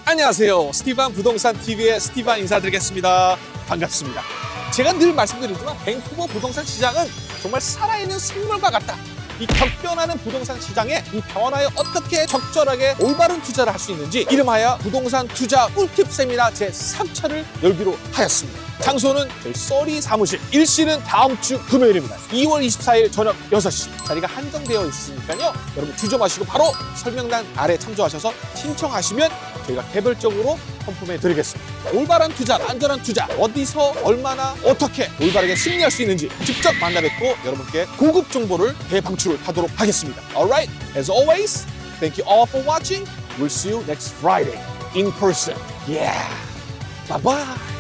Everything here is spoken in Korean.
안녕하세요. 스티반 부동산 TV의 스티반 인사드리겠습니다. 반갑습니다. 제가 늘 말씀드리지만 밴쿠버 부동산 시장은 정말 살아있는 생물과 같다. 이 격변하는 부동산 시장에 이 변화에 어떻게 적절하게 올바른 투자를 할 수 있는지 이름하여 부동산 투자 꿀팁 세미나 제3차를 열기로 하였습니다. 장소는 저희 써리 사무실, 일시는 다음 주 금요일입니다. 2월 24일 저녁 6시. 자리가 한정되어 있으니까요. 여러분 주저 마시고 바로 설명란 아래 참조하셔서 신청하시면 저희가 개별적으로 컨펌해 드리겠습니다. 올바른 투자, 안전한 투자, 어디서 얼마나 어떻게 올바르게 승리할 수 있는지 직접 만나 뵙고 여러분께 고급 정보를 대방출하도록 하겠습니다. Alright, as always, thank you all for watching. We'll see you next Friday in person. Yeah, bye bye.